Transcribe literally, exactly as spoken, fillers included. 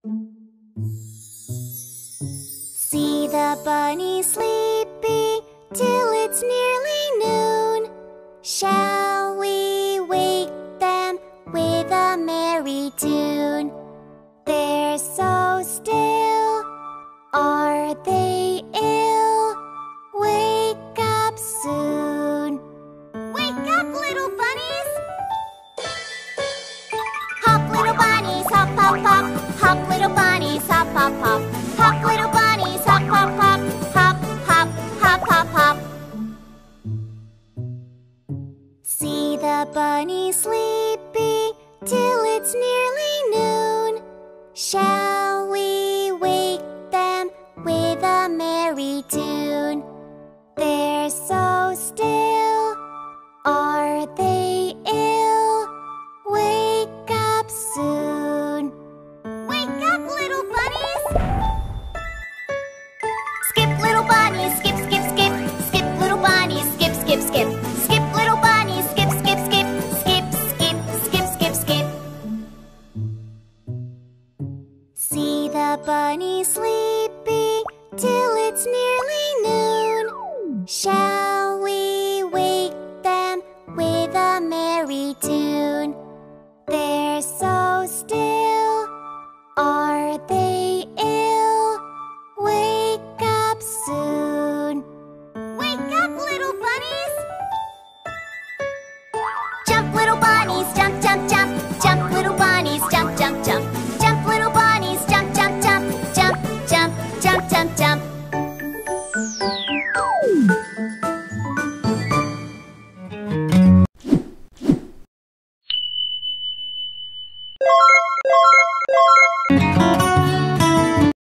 See the bunny sleeping till it's nearly noon. Shall we wake them with a merry tune? They're so still, are they ill? Wake up soon. Wake up, little bunnies! Hop, little bunnies, hop, hop, hop. Hop, little bunnies, hop, hop, hop. Hop, little bunnies, hop, hop, hop. Hop, hop, hop, hop, hop. See the bunny sleeping till it's nearly noon. Shall we wake them with a merry tune? They're so still, are they ill? Wake up soon. Wake up, little bunnies! Skip, little bunnies, skip, skip, skip. Skip, little bunnies, skip, skip, skip. Skip, little bunnies, skip, skip, skip. Skip, skip, skip, skip, skip. See the bunny sleeping till